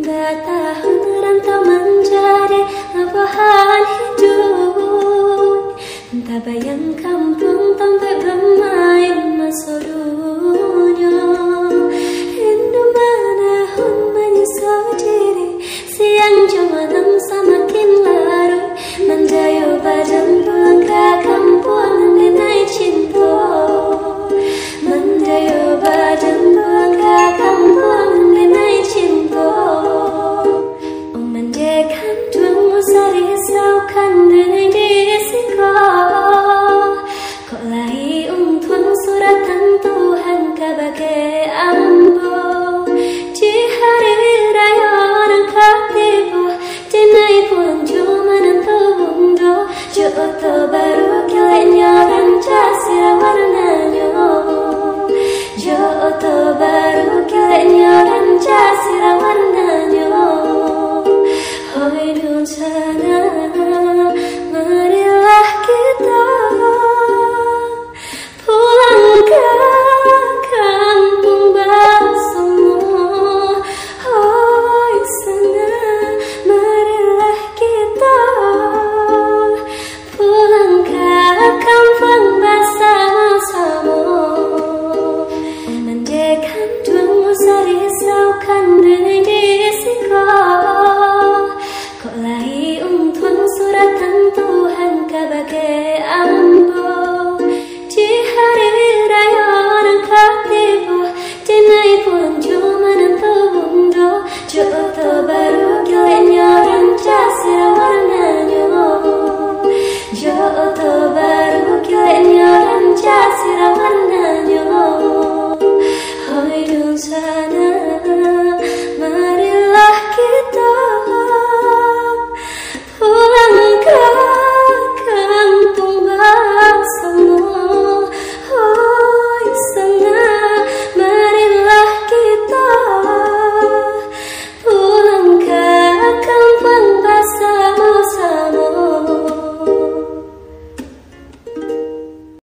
Tahun rantau menjadi lebahan hidup. Tak bayang kampung tempat bermain masuk dunia. Rindu menahun menyesal diri. Siang jumalam semakin larut. Menjayu badan pulang ke kampung mengenai cinta. Menjayu badan pulang ke kampung mengenai cinta. Risaukan dengan disiko. Kok lahi tuan suratan Tuhan kabagai ambo. Di hari raya nangkap tiba. Jenai pun cuma nanto bundo. Joto baru kilenya Pancasila warnanya. Joto baru kilenya